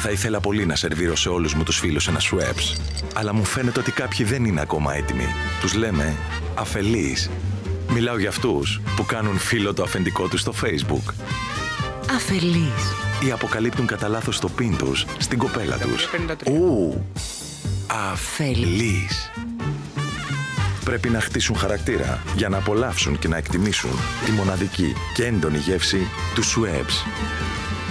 Θα ήθελα πολύ να σερβίρω σε όλους μου τους φίλους ένα Schweppes, αλλά μου φαίνεται ότι κάποιοι δεν είναι ακόμα έτοιμοι. Τους λέμε αφελείς. Μιλάω για αυτούς που κάνουν φίλο το αφεντικό τους στο Facebook. Αφελείς. Ή αποκαλύπτουν κατά λάθος το πιν τους στην κοπέλα τους. Αφελείς. Πρέπει να χτίσουν χαρακτήρα για να απολαύσουν και να εκτιμήσουν τη μοναδική και έντονη γεύση του Schweppes.